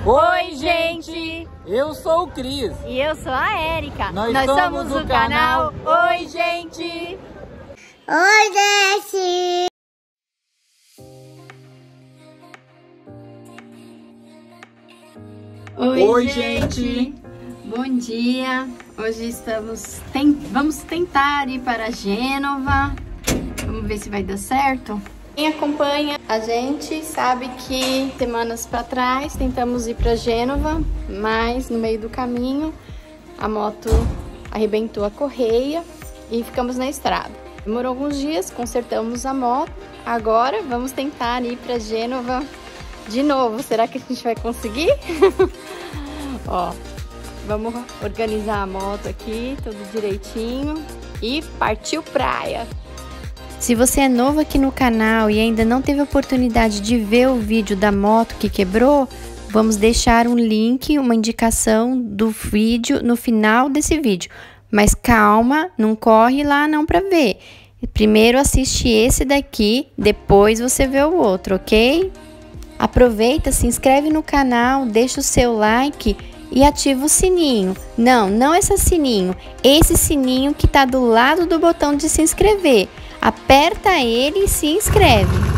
Oi, gente! Eu sou o Cris. E eu sou a Érica. Nós somos o canal Oi, gente! Oi, gente! Oi, gente! Bom dia! Hoje vamos tentar ir para Gênova. Vamos ver se vai dar certo. Quem acompanha a gente sabe que semanas para trás tentamos ir para Gênova, mas no meio do caminho a moto arrebentou a correia e ficamos na estrada. Demorou alguns dias, consertamos a moto. Agora vamos tentar ir para Gênova de novo. Será que a gente vai conseguir? Ó, vamos organizar a moto aqui, tudo direitinho e partiu praia. Se você é novo aqui no canal e ainda não teve a oportunidade de ver o vídeo da moto que quebrou, vamos deixar um link, uma indicação do vídeo no final desse vídeo. Mas calma, não corre lá não para ver. Primeiro assiste esse daqui, depois você vê o outro, ok? Aproveita, se inscreve no canal, deixa o seu like e ativa o sininho. Não esse sininho, esse sininho que tá do lado do botão de se inscrever. Aperta ele e se inscreve.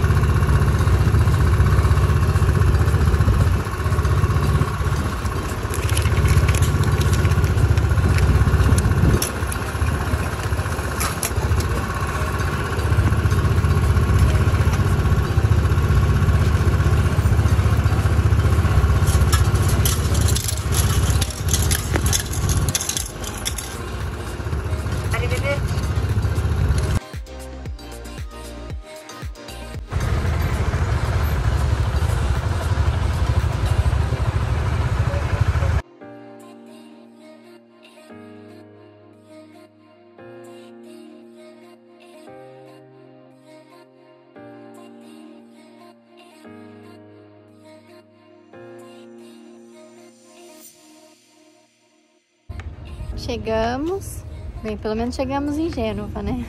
Chegamos, bem, pelo menos chegamos em Gênova, né?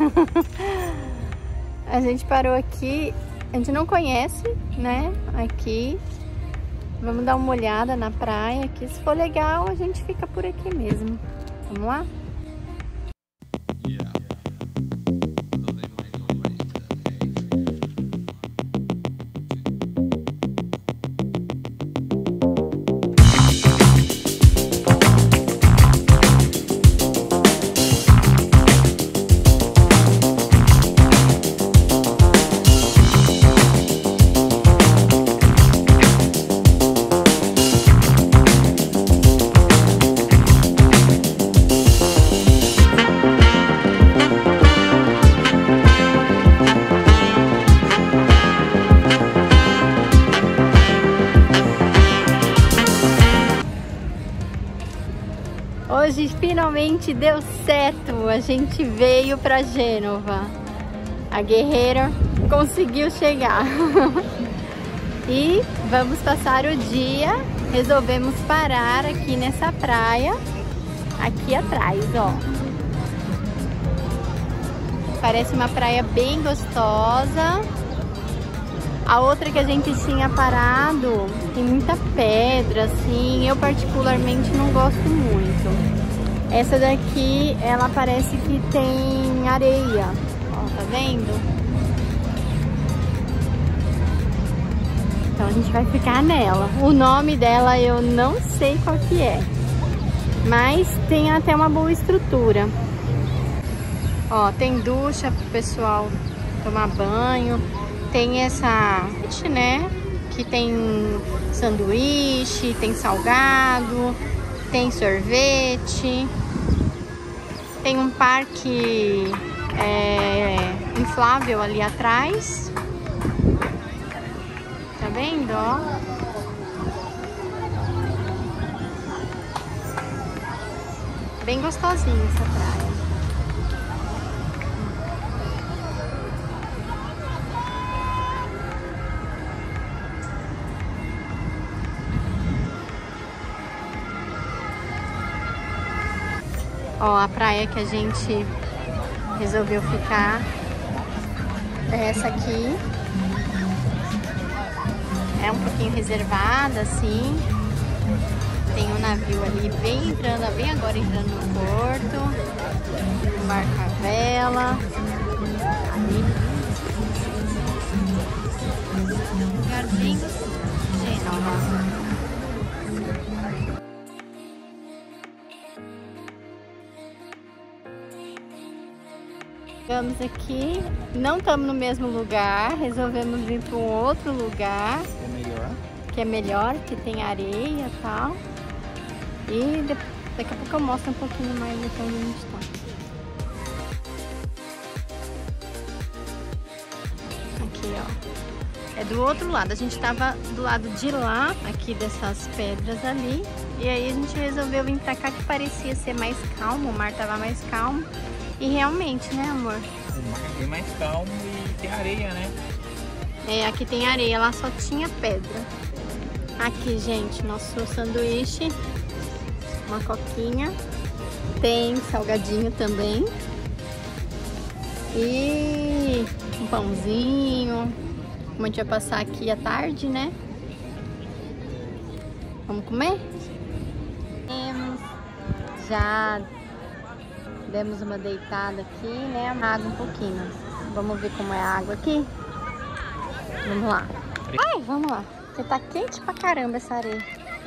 A gente parou aqui, a gente não conhece, né? Aqui, vamos dar uma olhada na praia aqui. Se for legal, a gente fica por aqui mesmo. Vamos lá? Hoje finalmente deu certo, a gente veio para Gênova. A guerreira conseguiu chegar. E vamos passar o dia. Resolvemos parar aqui nessa praia, aqui atrás, ó. Parece uma praia bem gostosa. A outra que a gente tinha parado tem muita pedra, assim. Eu particularmente não gosto muito. Essa daqui, ela parece que tem areia. Ó, tá vendo? Então a gente vai ficar nela. O nome dela eu não sei qual que é. Mas tem até uma boa estrutura. Ó, tem ducha pro pessoal tomar banho. Tem essa, né, que tem sanduíche, tem salgado, tem sorvete, tem um parque inflável ali atrás. Tá vendo, ó? Bem gostosinha essa praia. Ó, a praia que a gente resolveu ficar é essa aqui. É um pouquinho reservada, assim. Tem um navio ali bem agora entrando no porto. Barca à vela. Ali. Lugarzinho Gênova. Chegamos aqui, não estamos no mesmo lugar, resolvemos vir para um outro lugar. Que é melhor, que tem areia e tal. E daqui a pouco eu mostro um pouquinho mais de onde a gente está. Aqui, ó. É do outro lado. A gente estava do lado de lá, aqui dessas pedras ali. E aí a gente resolveu vir pra cá, que parecia ser mais calmo. O mar tava mais calmo. E realmente, né, amor? O mar é bem mais calmo e tem areia, né? É, aqui tem areia, lá só tinha pedra. Aqui, gente, nosso sanduíche. Uma coquinha. Tem salgadinho também. E um pãozinho. Como a gente vai passar aqui à tarde, né? Vamos comer? Já demos uma deitada aqui, né? Água um pouquinho. Vamos ver como é a água aqui? Vamos lá. Ai, vamos lá. Porque tá quente pra caramba essa areia.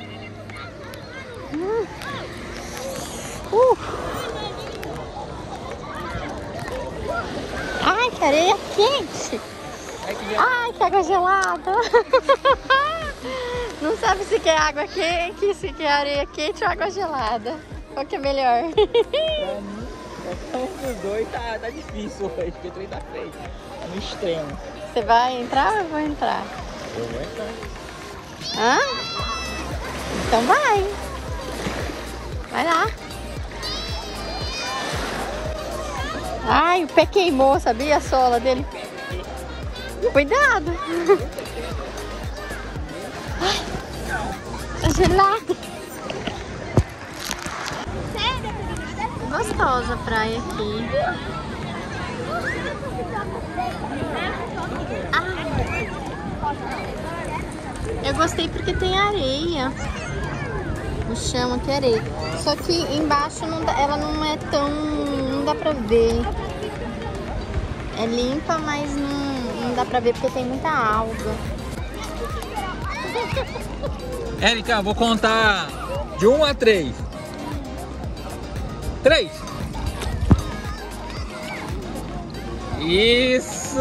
Ai, que areia quente. Ai, que água gelada. Não sabe se quer água quente, se quer areia quente ou água gelada. Qual que é melhor? Os dois tá difícil hoje, porque o trem tá feio. Tá no extremo. Você vai entrar ou eu vou entrar? Eu vou entrar. Hã? Então vai. Vai lá. Ai, o pé queimou, sabia? A sola dele. Cuidado. Ai, tá gelado. Gostosa a praia aqui. Eu gostei porque tem areia. O chão aqui é areia. Só que embaixo não dá, ela não é tão... não dá pra ver. É limpa, mas não dá pra ver porque tem muita alga. Érica, vou contar de 1 a 3. 3. Isso!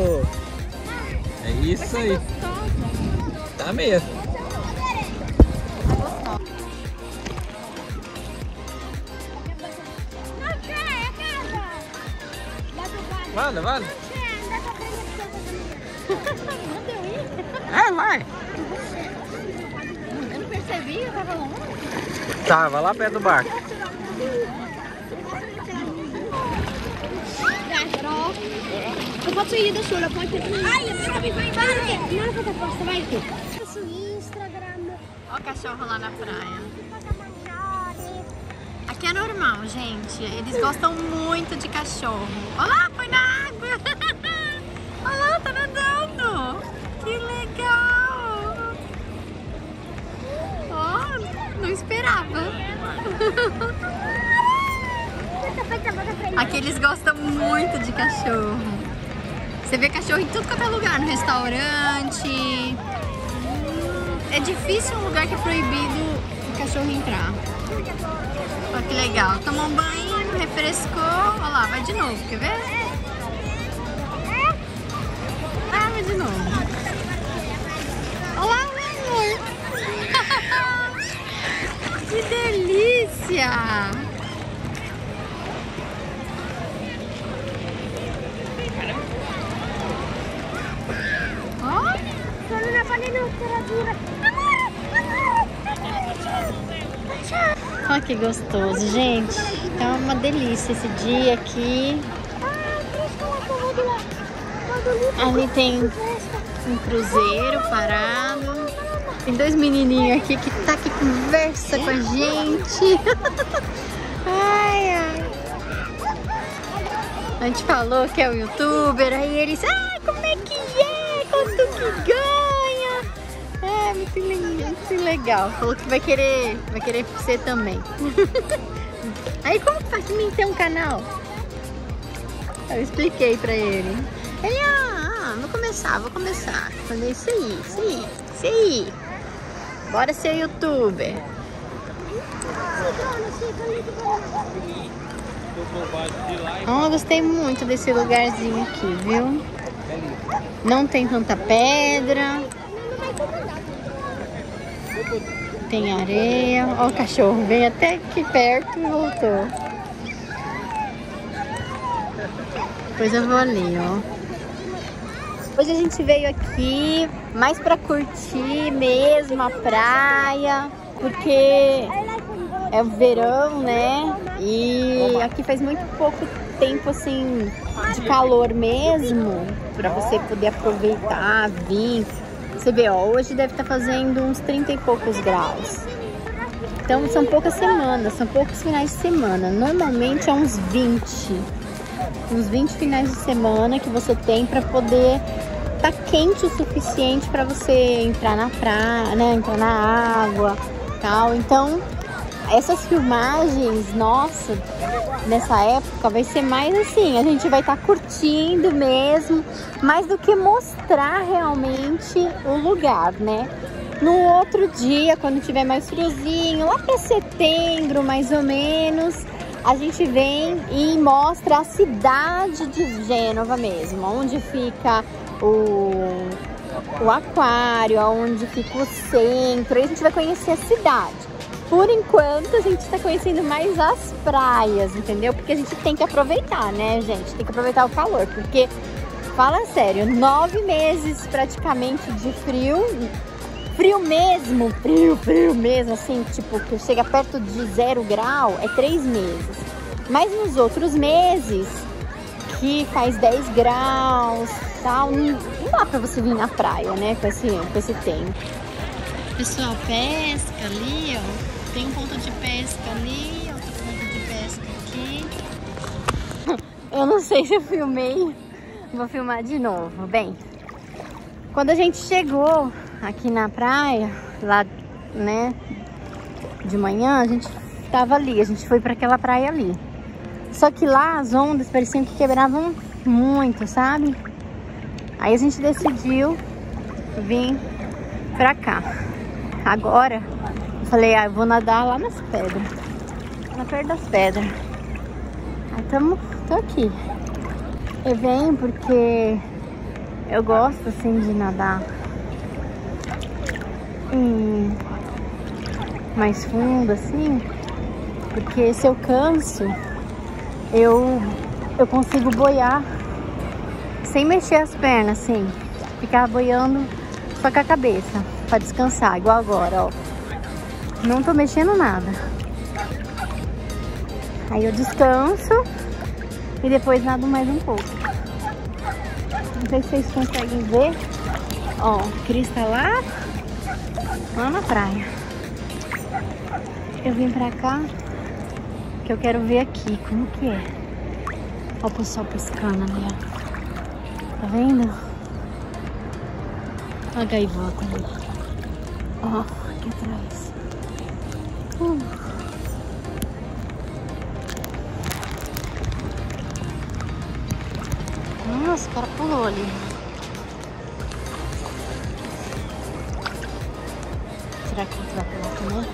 É isso aí. Tá mesmo. Vale, vale. Manda eu ir? É, vai. Eu não percebi, eu tava longe. Tava lá perto do barco. Eu posso ir da sua, pode ir. Ai, vai. Não, posso, vai aqui. Instagram. Olha o cachorro lá na praia. Aqui é normal, gente. Eles gostam muito de cachorro. Olha lá, foi na água. Olha lá, tá nadando. Que legal. Ó, não esperava. Aqui eles gostam muito de cachorro. Você vê cachorro em tudo quanto é lugar, no restaurante. É difícil um lugar que é proibido o cachorro entrar. Olha que legal. Tomou um banho, refrescou. Olha lá, vai de novo, quer ver? Ah, vai de novo. Olha lá, meu amor. Que delícia! Olha que gostoso, gente. Tá uma delícia esse dia aqui. Ali tem um cruzeiro parado. Tem dois menininhos aqui que tá aqui, conversa com a gente. Ai, ai. A gente falou que é o youtuber, aí eles... Ah, como é que é? Quanto que ganha? É, me muito legal. Falou que vai querer ser também. Aí como que faz pra ter um canal? Eu expliquei pra ele. Ele, vou começar. Falei, isso aí. Bora ser youtuber. Gostei muito desse lugarzinho aqui, viu? Não tem tanta pedra. Tem areia. Ó o cachorro, veio até aqui perto e voltou. Depois eu vou ali, ó. Hoje a gente veio aqui mais pra curtir mesmo a praia, porque é o verão, né? E aqui faz muito pouco tempo, assim, de calor mesmo, pra você poder aproveitar, vir. Você vê, ó, hoje deve estar fazendo uns 30 e poucos graus. Então são poucas semanas, são poucos finais de semana. Normalmente é uns 20 finais de semana que você tem pra poder tá quente o suficiente para você entrar na praia, né? Entrar na água, tal. Então, essas filmagens, nossa, nessa época vai ser mais assim, a gente vai estar curtindo mesmo, mais do que mostrar realmente o lugar, né? No outro dia, quando tiver mais friozinho, lá para setembro, mais ou menos, a gente vem e mostra a cidade de Gênova mesmo, onde fica o aquário, onde fica o centro. E a gente vai conhecer a cidade. Por enquanto a gente está conhecendo mais as praias, entendeu? Porque a gente tem que aproveitar, né, gente? Tem que aproveitar o calor, porque, fala sério, 9 meses praticamente de frio. Frio mesmo, assim, tipo, que chega perto de 0 grau, é 3 meses. Mas nos outros meses, que faz 10 graus, tal, não dá pra você vir na praia, né, com esse tempo. Pessoal, pesca ali, ó, tem um ponto de pesca ali, outro ponto de pesca aqui. Eu não sei se eu filmei, vou filmar de novo. Bem, quando a gente chegou aqui na praia, lá, né, de manhã, a gente tava ali, a gente foi pra aquela praia ali. Só que lá as ondas pareciam que quebravam muito, sabe? Aí a gente decidiu vir pra cá. Agora, eu falei, eu vou nadar lá nas pedras, lá perto das pedras. Aí tô aqui. Eu venho porque eu gosto, assim, de nadar mais fundo, assim, porque se eu canso, eu consigo boiar sem mexer as pernas, assim, ficar boiando só com a cabeça, pra descansar, igual agora, ó. Não tô mexendo nada. Aí eu descanso e depois nado mais um pouco. Não sei se vocês conseguem ver, ó, o Cris tá lá na praia. Eu vim pra cá que eu quero ver aqui como que é. Ó o pessoal pescando ali, ó. Tá vendo? Olha a gaivota ali. Ó, aqui atrás. Nossa, o cara pulou ali. Será que ele vai pular também?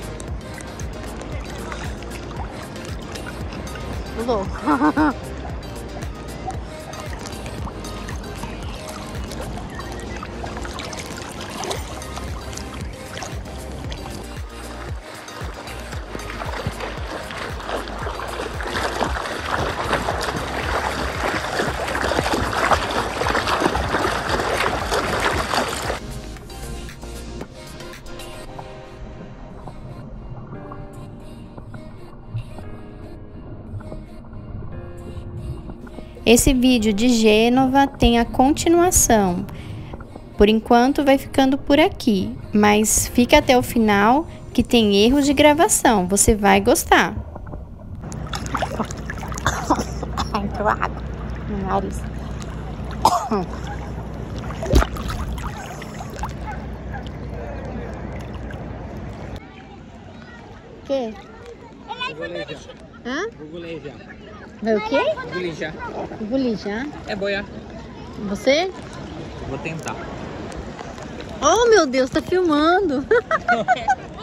Pulou. Esse vídeo de Gênova tem a continuação. Por enquanto vai ficando por aqui, mas fica até o final que tem erros de gravação. Você vai gostar. Entrou água no nariz. quê? Golejar. Hã? Golejar. Vai o quê? Golejar. Golejar. É boiar. Você? Vou tentar. Oh, meu Deus, tá filmando.